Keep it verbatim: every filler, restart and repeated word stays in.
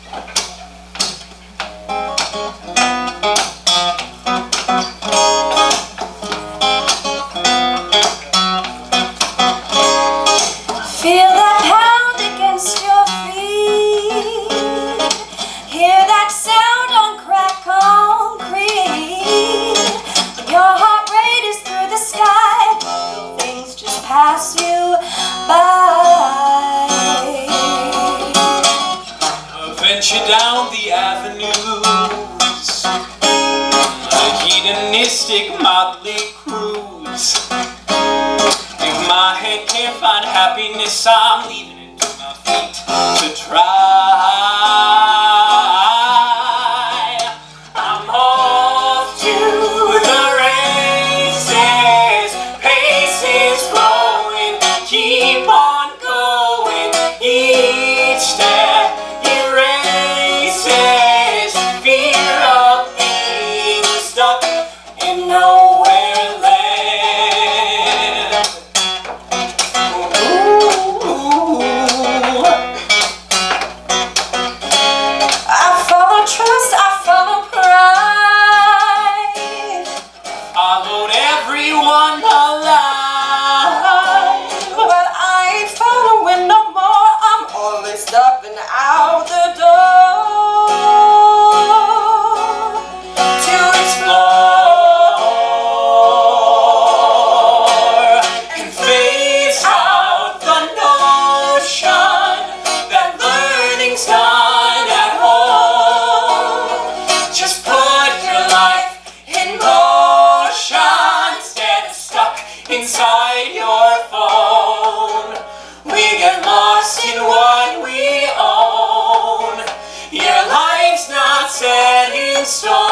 Feel that pound against your feet. Hear that sound on cracked concrete. When your heart races through the sky, things just pass you by. Venture down the avenues, a hedonistic motley cruise. If my head can't find happiness, I'm leaving it to my feet to try. I'm off to the races, paces flowing, keep on going. Each step erases fear of being stuck in nowhere land. Trust, I follow pride. Followed everyone alive, but I ain't following no more. I'm only stepping out the door to explore and phase out the notion that learning's done at home. Inside your phone, we get lost in what we own. Your life's not set in stone.